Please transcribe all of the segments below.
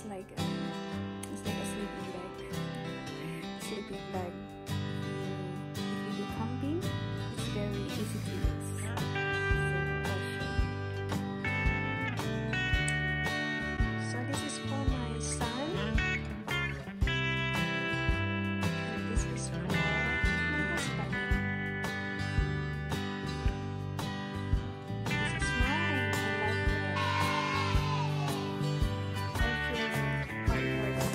it's like a sleeping bag. Sleeping bag. If you do camping, it's very easy to use. So I'll show you. So this is for my son. And this is for my husband. This is mine. I love it. I feel comfort.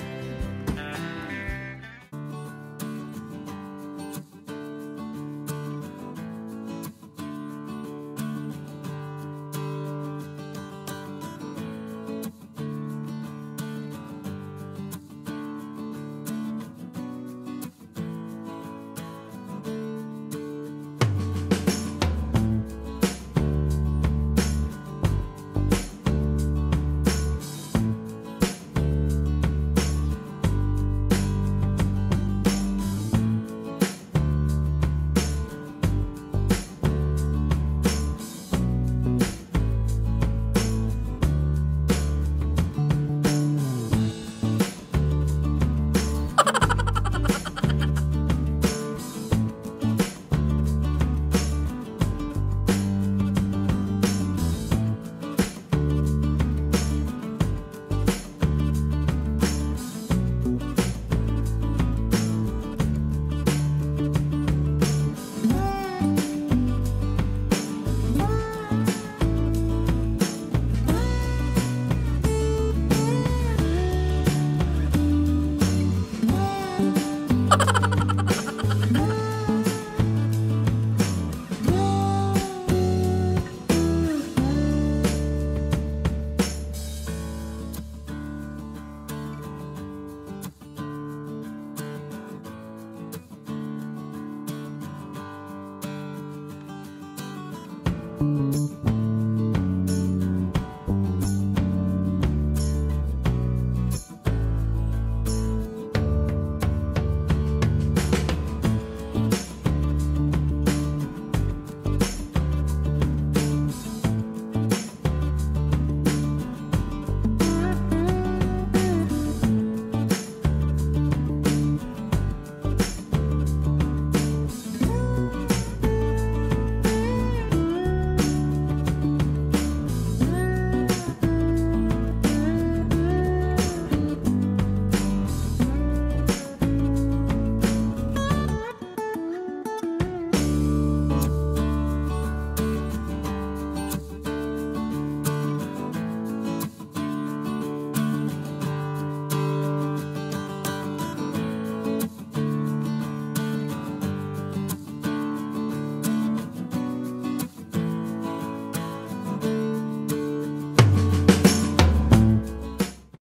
Thank you.